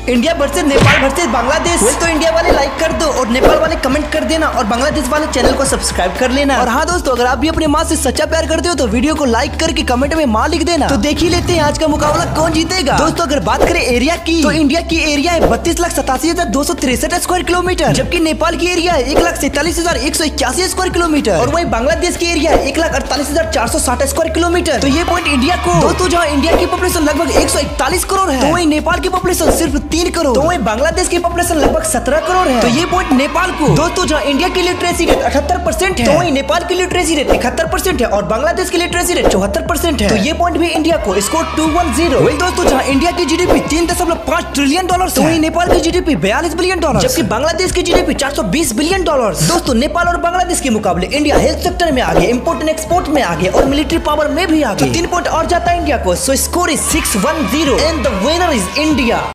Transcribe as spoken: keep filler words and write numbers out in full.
India versus Nepal versus Bangladesh. तो India वाले like कर दो और नेपाल वाले कमेंट कर देना और बांग्लादेश वाले चैनल को सब्सक्राइब कर लेना। और हाँ दोस्तों, अगर आप भी अपनी माँ से सच्चा प्यार करते हो तो वीडियो को लाइक करके कमेंट में माँ लिख देना। तो देख ही लेते हैं आज का मुकाबला कौन जीतेगा। दोस्तों अगर बात करें एरिया की तो इंडिया की एरिया है बत्तीस लाख सतासी हजार दो सौ तिरसठ स्क्वायर किलोमीटर, जबकि नेपाल की एरिया है एक लाख सैतालीस हजार एक सौ इक्यासी स्क्वायर किलोमीटर और वही बांग्लादेश की एरिया है एक लाख अड़तालीस हजार चार सौ साठ स्क्वायर किलोमीटर। तो ये पॉइंट इंडिया को। दोस्तों जहाँ इंडिया की पॉपुलेशन लगभग एक सौ इकतालीस करोड़ है तो वही नेपाल की पॉपुलेशन सिर्फ तीन करोड़, तो वही बांग्लादेश की पॉपुलेशन लगभग सत्रह करोड़ है। तो ये पॉइंट नेपाल को। दोस्तों जहाँ इंडिया की लिटरेसी रेट अठहत्तर परसेंट है तो वही नेपाल की लिटरेसी रेट इकहत्तर परसेंट है और बांग्लादेश की लिटरेसी रेट चौहत्तर परसेंट है। तो ये पॉइंट भी इंडिया को। Score two one zero. वही दोस्तों जहाँ इंडिया की जीडीपी तीन दशमलव पाँच ट्रिलियन डॉलर तो वही नेपाल की जीडीपी बयालीस बिलियन डॉलर, जबकि बांग्लादेश की जीडीपी चार सौ बीस बिलियन डॉलर। दोस्तों नेपाल और बांग्लादेश के मुकाबले इंडिया हेल्थ सेक्टर में आगे, इंपोर्ट एंड एक्सपोर्ट में आगे और मिलिट्री पावर में भी आगे। तो तीन पॉइंट और जाता है इंडिया को। So score is six one zero and the winner is India.